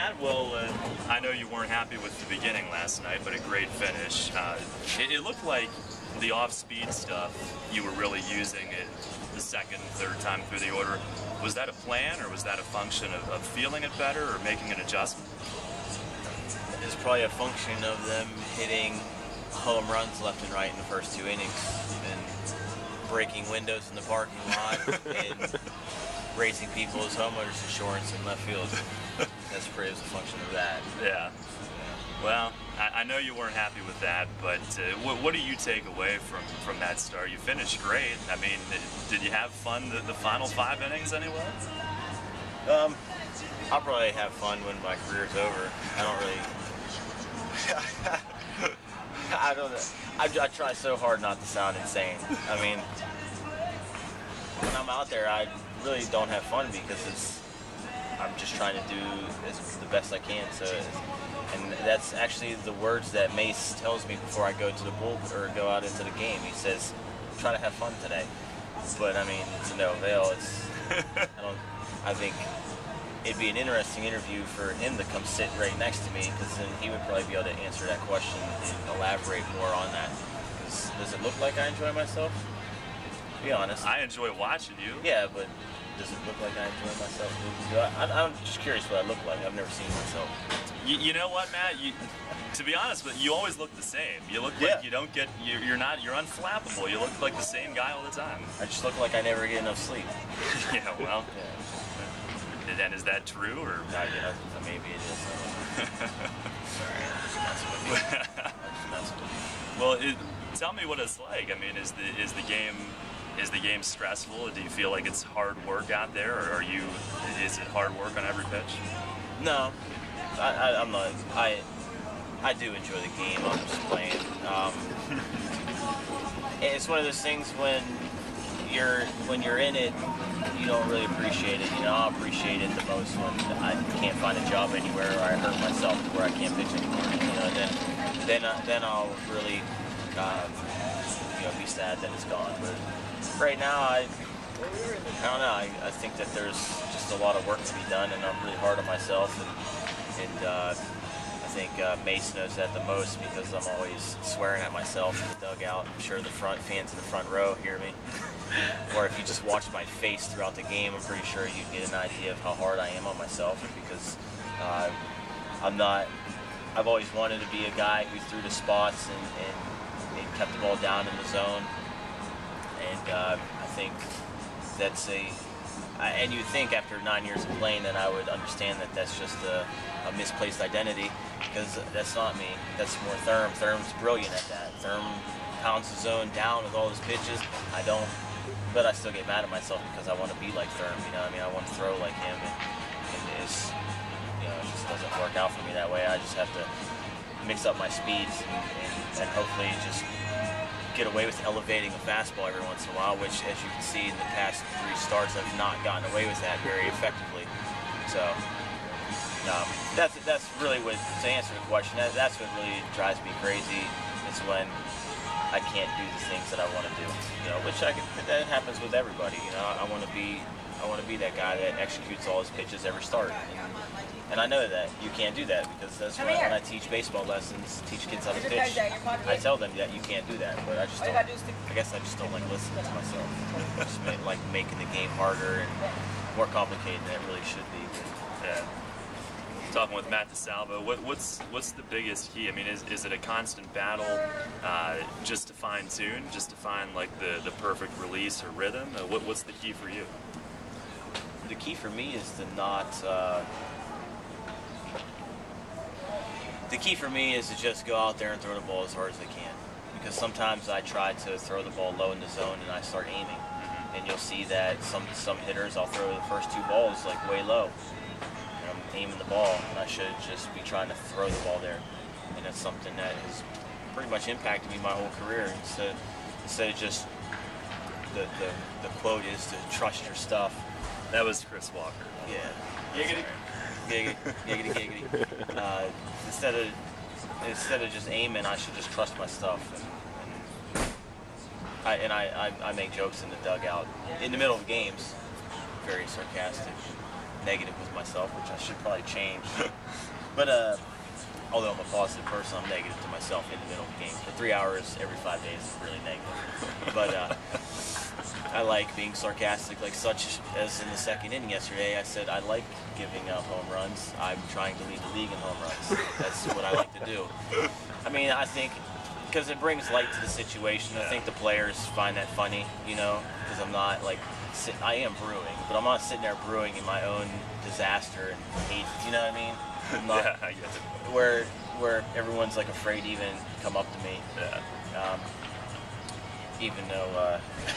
Matt, well, I know you weren't happy with the beginning last night, but a great finish. It looked like the off-speed stuff you were really using it the second, third time through the order. Was that a plan, or was that a function of feeling it better or making an adjustment? It's probably a function of them hitting home runs left and right in the first 2 innings and breaking windows in the parking lot and raising people's homeowners insurance in left field. That's pretty much a function of that. Yeah. Well, I know you weren't happy with that, but what do you take away from that start? You finished great. I mean, did you have fun the final 5 innings anyway? I'll probably have fun when my career's over. I don't really. I don't know. I try so hard not to sound insane. I mean, when I'm out there, I really don't have fun because I'm just trying to do the best I can. So, and that's actually the words that Mace tells me before I go to the bull or go out into the game. He says, "Try to have fun today." But I mean, it's no avail. I think it'd be an interesting interview for him to come sit right next to me, because then he would probably be able to answer that question and elaborate more on that. Does it look like I enjoy myself? Be honest. I enjoy watching you. Yeah, but does it look like I enjoy myself? I'm just curious what I look like. I've never seen myself. You know what, Matt? To be honest, but you always look the same. You look like you don't get. You're unflappable. You look like the same guy all the time. I just look like I never get enough sleep. Yeah. Well. Yeah. And is that true, or? Maybe it is. Sorry, I'm just messing with you. Well, tell me what it's like. I mean, is the game stressful? Do you feel like it's hard work out there, or is it hard work on every pitch? No, I'm not. I do enjoy the game. I'm just playing. It's one of those things when you're in it, you don't really appreciate it. You know, I'll appreciate it the most when I can't find a job anywhere, or I hurt myself to where I can't pitch anymore. You know, then I'll really, be sad that it's gone. But right now, I don't know. I think that there's just a lot of work to be done, and I'm really hard on myself. And I think Mace knows that the most, because I'm always swearing at myself in the dugout. I'm sure the fans in the front row hear me. Or if you just watch my face throughout the game, I'm pretty sure you get an idea of how hard I am on myself, because I've always wanted to be a guy who threw the spots and kept the ball down in the zone. And I think that's and you'd think after 9 years of playing that I would understand that that's just a misplaced identity, because that's not me. That's more Therm. Therm's brilliant at that. Therm pounds the zone down with all his pitches. I don't. But I still get mad at myself because I want to be like Therm, you know what I mean? I want to throw like him, and it just doesn't work out for me that way. I just have to mix up my speeds and hopefully just get away with elevating a fastball every once in a while, which, as you can see in the past 3 starts, I've not gotten away with that very effectively. So that's really what, to answer the question, that's what really drives me crazy. It's when I can't do the things that I want to do, which that happens with everybody. I want to be that guy that executes all his pitches every start, and I know that you can't do that, because that's when I teach baseball lessons, teach kids how to pitch. I tell them that you can't do that, but I guess I just don't like listening to myself. I just like making the game harder and more complicated than it really should be. Yeah. Talking with Matt DeSalvo, what's the biggest key? I mean, is it a constant battle just to fine tune, just to find like the perfect release or rhythm? What's the key for you? The key for me is to not. The key for me is to just go out there and throw the ball as hard as I can, because sometimes I try to throw the ball low in the zone and I start aiming, and you'll see that some hitters, I'll throw the first 2 balls like way low. Aiming the ball, and I should just be trying to throw the ball there, and that's something that has pretty much impacted me my whole career. Instead of just the quote is to trust your stuff. That was Chris Walker. Yeah. Giggity, giggity. Instead of just aiming, I should just trust my stuff. And I make jokes in the dugout in the middle of games, very sarcastic. negative with myself, which I should probably change. But although I'm a positive person, I'm negative to myself in the middle of the game. For 3 hours every 5 days is really negative. But I like being sarcastic, like such as in the second inning yesterday. I said I like giving up home runs. I'm trying to lead the league in home runs. That's what I like to do. I mean, I think because it brings light to the situation. I think the players find that funny, you know, because I'm not like I am brewing, but I'm not sitting there brewing in my own disaster and hate. You know what I mean? I'm not, Yeah, I get it. where everyone's like afraid to even come up to me. Yeah. Even though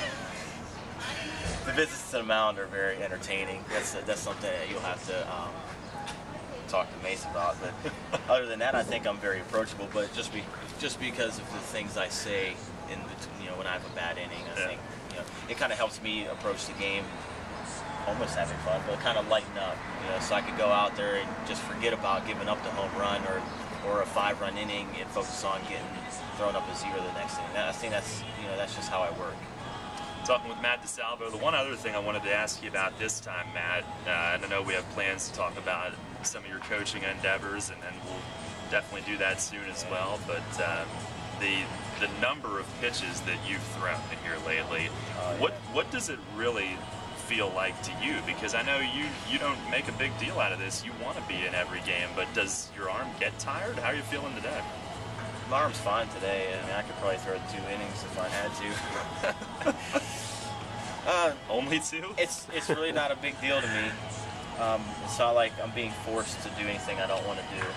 the visits to the mound are very entertaining. That's something that you'll have to talk to Mace about. But other than that, I think I'm very approachable. But just because of the things I say in the, when I have a bad inning, I think it kind of helps me approach the game almost having fun, but kind of lighten up. So I could go out there and just forget about giving up the home run or a 5-run inning and focus on getting thrown up a 0 the next inning. I think that's just how I work. Talking with Matt DeSalvo. The one other thing I wanted to ask you about this time, Matt, and I know we have plans to talk about some of your coaching endeavors, and we'll definitely do that soon as well. But the number of pitches that you've thrown in here lately, what does it really feel like to you? Because I know you don't make a big deal out of this. You want to be in every game, but does your arm get tired? How are you feeling today? My arm's fine today. I mean, I could probably throw 2 innings if I had to. Only 2? It's really not a big deal to me. It's not like I'm being forced to do anything I don't want to do.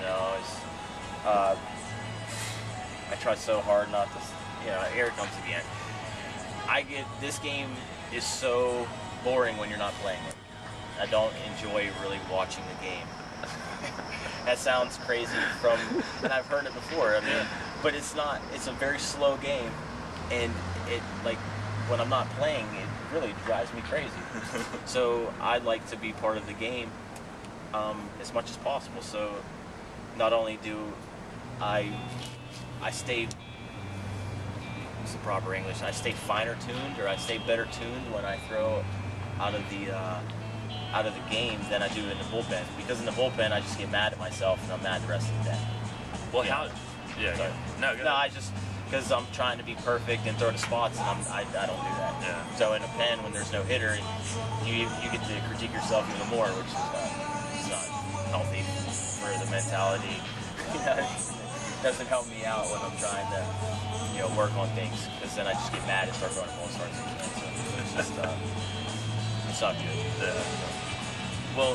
I try so hard not to. Here it comes again. This game is so boring when you're not playing it. I don't enjoy really watching the game. That sounds crazy and I've heard it before. I mean, but it's not. It's a very slow game, and when I'm not playing, it really drives me crazy. So I'd like to be part of the game as much as possible. So not only do I stay, what's the proper English? I stay finer tuned, or I stay better tuned when I throw out of the game than I do in the bullpen. Because in the bullpen, I just get mad at myself, and I'm mad the rest of the day. Well, Sorry. I just because I'm trying to be perfect and throw to spots, and I don't do that. Yeah. So in a pen, when there's no hitter, you get to critique yourself even more, which is not healthy for the mentality. It doesn't help me out when I'm trying to work on things, because then I just get mad and start throwing false starts again. So it's just it's not good. Well,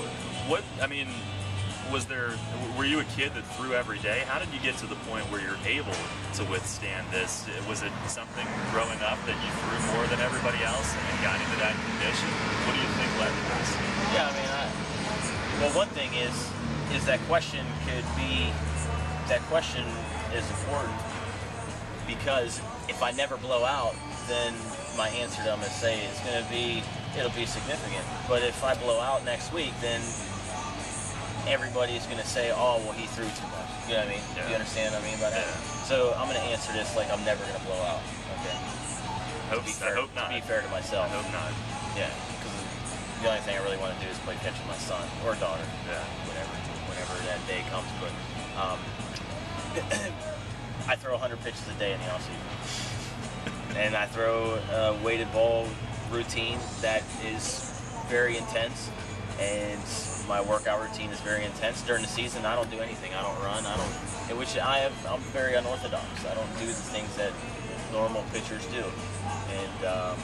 were you a kid that threw every day? How did you get to the point where you're able to withstand this? Was it something growing up that you threw more than everybody else and you got into that condition? What do you think led to this? Yeah, I mean, one thing is that question is important, because if I never blow out, then my answer to them is it'll be significant. But if I blow out next week, then everybody's going to say, oh, well, he threw too much. You know what I mean? Yeah. You understand what I mean by that? Yeah. So I'm going to answer this like I'm never going to blow out. Okay. I hope not. To be fair to myself. I hope not. Yeah. Because the only thing I really want to do is play catch with my son or daughter. Yeah. Whenever that day comes. But I throw 100 pitches a day in the offseason. And I throw a weighted ball routine that is very intense, and my workout routine is very intense. During the season, I don't do anything. I don't run. I'm very unorthodox. I don't do the things that normal pitchers do. And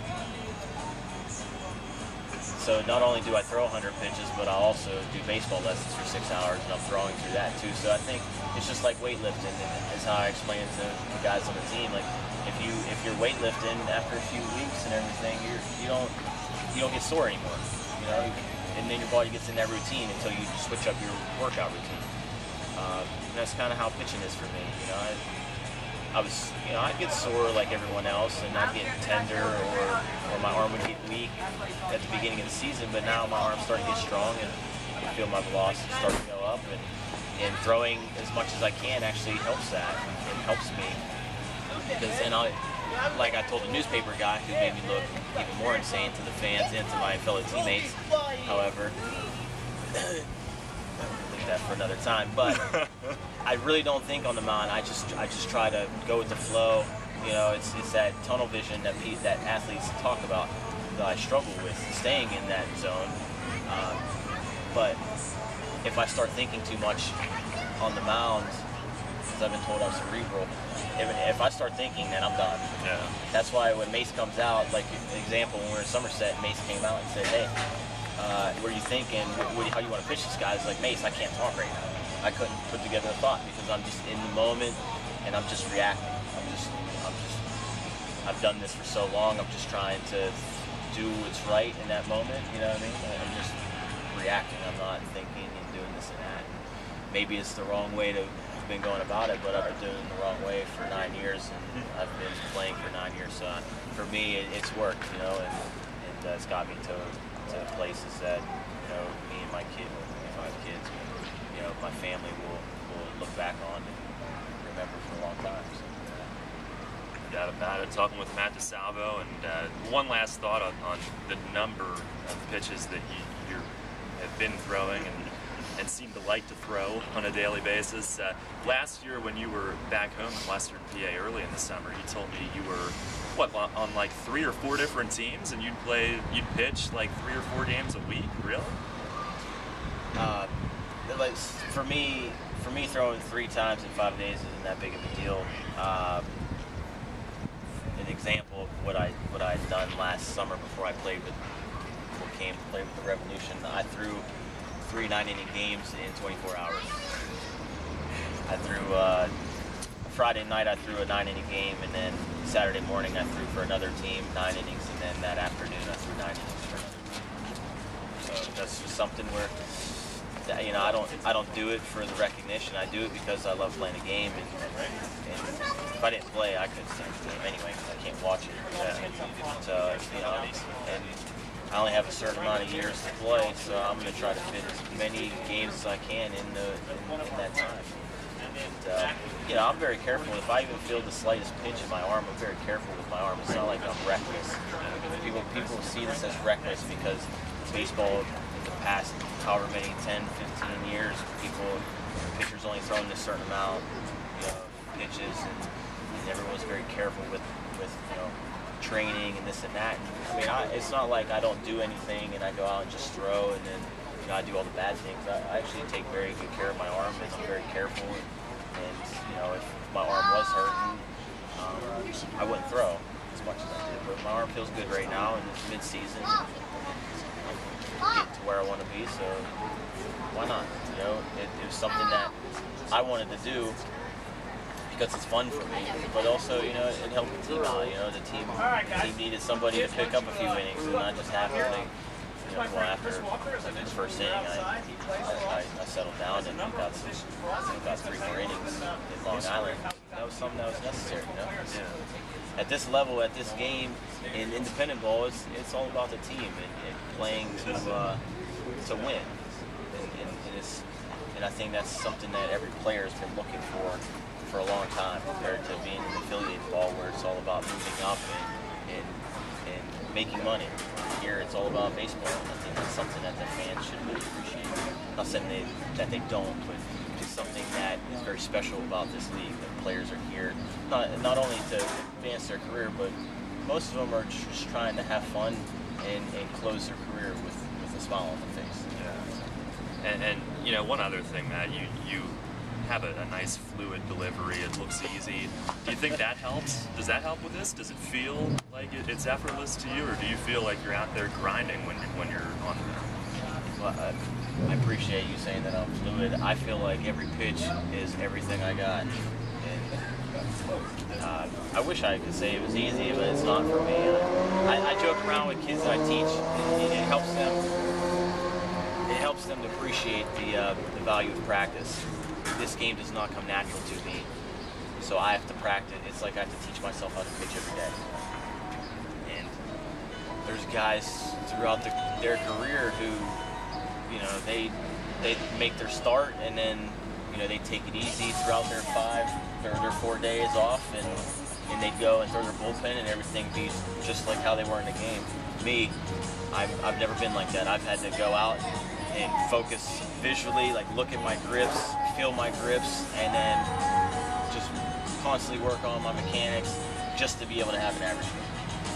so not only do I throw 100 pitches, but I also do baseball lessons for 6 hours, and I'm throwing through that too. So I think it's just like weightlifting, and is how I explain it to the guys on the team. Like if you're weightlifting, after a few weeks and everything, you don't get sore anymore. And then your body gets in that routine until you switch up your workout routine. And that's kind of how pitching is for me. I'd get sore like everyone else, and I'd get tender, or my arm would get weak at the beginning of the season. But now my arm's starting to get strong, and I feel my velocity start to go up, and throwing as much as I can actually helps that. It helps me, because then like I told the newspaper guy, who made me look even more insane to the fans and to my fellow teammates. However, I'll leave that for another time. But I really don't think on the mound. I just try to go with the flow. You know, it's that tunnel vision that athletes talk about that I struggle with, staying in that zone. But if I start thinking too much on the mound, because I've been told I'm cerebral, if I start thinking, then I'm done. Yeah. That's why when Mace comes out, like an example, when we were in Somerset, Mace came out and said, "Hey, what are you thinking? How do you want to pitch this guy?" It's like, "Mace, I can't talk right now. I couldn't put together a thought because I'm just in the moment and I'm just reacting. I've done this for so long. I'm just trying to do what's right in that moment. You know what I mean? I'm just reacting. I'm not thinking and doing this and that. Maybe it's the wrong way to have been going about it, but I've been doing it the wrong way for 9 years, and I've been playing for 9 years. So for me, it's worked, you know, and it's got me to places that, you know, me and my 5 kids, you know, my family will look back on and remember for a long time. So. Doubt about it. Talking with Matt DeSalvo, and one last thought on the number of pitches that you have been throwing and seem to like to throw on a daily basis. Last year, when you were back home in Western PA early in the summer, you told me you were on like 3 or 4 different teams, and you'd pitch like 3 or 4 games a week. Really? Like for me, throwing 3 times in 5 days isn't that big of a deal. An example of what I had done last summer before I played with the Revolution. I threw 3 9-inning games in 24 hours. I threw Friday night I threw a 9-inning game, and then Saturday morning I threw for another team 9 innings, and then that afternoon I threw 9 innings for another team. So that's just something where, you know, I don't do it for the recognition. I do it because I love playing the game, and if I didn't play, I couldn't stand the game anyway because I can't watch it. So, you know, and I only have a certain amount of years to play, so I'm going to try to fit as many games as I can in that time. And you know, I'm very careful. If I even feel the slightest pinch in my arm, I'm very careful with my arm. It's not like I'm reckless. People see this as reckless because baseball in the past however many 10, 15 years, pitchers only throwing a certain amount, you know, pitches, and everyone's very careful with you know, training and this and that. And, I mean, it's not like I don't do anything and I go out and just throw and then, you know, I do all the bad things. I actually take very good care of my arm, and I'm very careful. And you know, if my arm was hurting, I wouldn't throw as much as I did. But my arm feels good right now, and it's mid-season. Get to where I want to be, so why not? You know, it was something that I wanted to do because it's fun for me, but also, you know, it helped the team out. You know, the team needed somebody to pick up a few innings, and not just have everything. You know, well, after his first inning, I settled down and got 3 more innings in Long Island. That was something that was necessary. You know, at this level, at this game in independent ball, it's all about the team and playing to win. And I think that's something that every player has been looking for a long time, compared to being in affiliated ball where it's all about moving up and making money. Here it's all about baseball, and I think that's something that the fans should really appreciate. Not saying that they don't, but it's something that is very special about this league. That players are here not only to advance their career, but most of them are just trying to have fun and close their career with a smile on their face. Yeah. And you know, one other thing, Matt, you have a nice fluid delivery. It looks easy. Do you think that helps? Does that help with this? Does it feel like it's effortless to you, or do you feel like you're out there grinding when you're on the mound? Well, I appreciate you saying that I'm fluid. I feel like every pitch is everything I got. And I wish I could say it was easy, but it's not for me. I joke around with kids that I teach, and it helps them. It helps them to appreciate the value of practice. This game does not come natural to me, so I have to practice. It's like I have to teach myself how to pitch every day. And there's guys throughout their career who, you know, they make their start, and then, you know, they take it easy throughout their 4 days off, and and they'd go and throw their bullpen and everything be just like how they were in the game. Me, I've never been like that. I've had to go out and focus visually, like look at my grips, feel my grips, and then just constantly work on my mechanics just to be able to have an average game.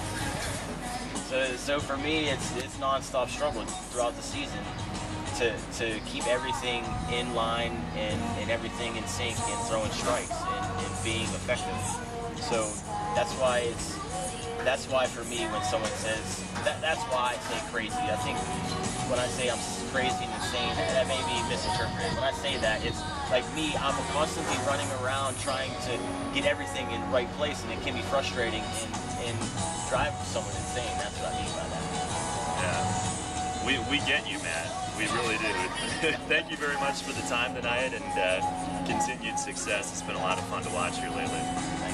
So for me, it's nonstop struggle throughout the season to keep everything in line and everything in sync and throwing strikes and being effective. So that's why for me when someone says that's why I say crazy. I think when I say I'm crazy and insane, that may be misinterpreted. When I say that, it's like me, I'm constantly running around trying to get everything in the right place, and it can be frustrating and drive someone insane. That's what I mean by that. Yeah. We get you, Matt. We really do. Thank you very much for the time tonight, and continued success. It's been a lot of fun to watch here lately.